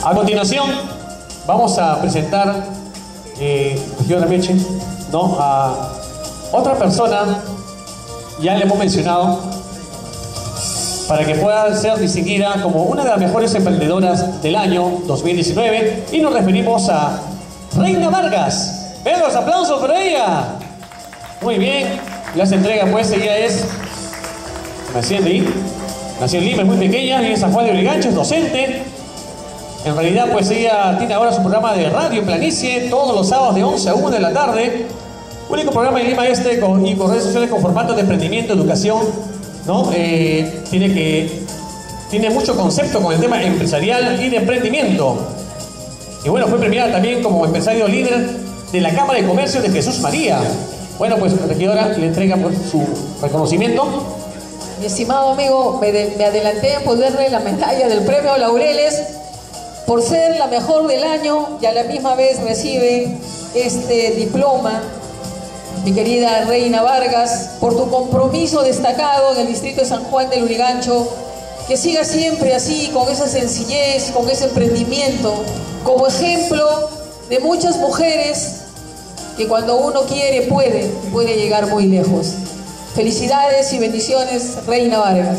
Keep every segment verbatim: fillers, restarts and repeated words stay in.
A continuación, vamos a presentar, eh, señora Meche, ¿no?, a otra persona, ya le hemos mencionado, para que pueda ser distinguida como una de las mejores emprendedoras del año dos mil diecinueve, y nos referimos a Reina Vargas. Vean los aplausos para ella. Muy bien, las entrega pues, ella es nació en Lima, nació en Lima, es muy pequeña, y es San Juan de Lurigancho, es docente. En realidad pues ella tiene ahora su programa de radio en Planicie, todos los sábados de once a una de la tarde. Único programa en Lima este con, y por redes sociales con formato de emprendimiento, educación, ¿no? Eh, tiene, que, tiene mucho concepto con el tema empresarial y de emprendimiento. Y bueno, fue premiada también como empresario líder de la Cámara de Comercio de Jesús María. Bueno, pues la regidora le entrega pues, su reconocimiento. Mi estimado amigo, me, de, me adelanté a ponerle la medalla del premio Laureles por ser la mejor del año y a la misma vez recibe este diploma, mi querida Reina Vargas, por tu compromiso destacado en el distrito de San Juan de Lurigancho. Que siga siempre así, con esa sencillez, con ese emprendimiento, como ejemplo de muchas mujeres que cuando uno quiere, puede, puede llegar muy lejos. Felicidades y bendiciones, Reina Vargas.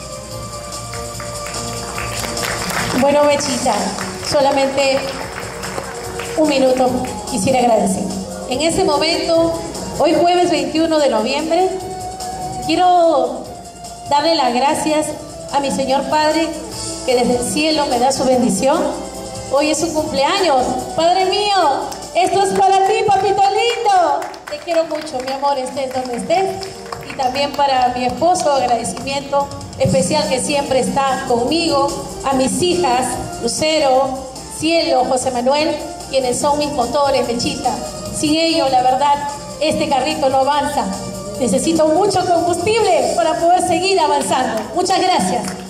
Bueno, Mechita, solamente un minuto quisiera agradecer. En este momento, hoy jueves veintiuno de noviembre, quiero darle las gracias a mi Señor Padre, que desde el cielo me da su bendición. Hoy es su cumpleaños. Padre mío, esto es para ti, papito lindo. Te quiero mucho, mi amor, estés donde estés. Y también para mi esposo, agradecimiento especial que siempre está conmigo. A mis hijas, Lucero, Cielo, José Manuel, quienes son mis motores, Mechita. Sin ellos, la verdad, este carrito no avanza. Necesito mucho combustible para poder seguir avanzando. Muchas gracias.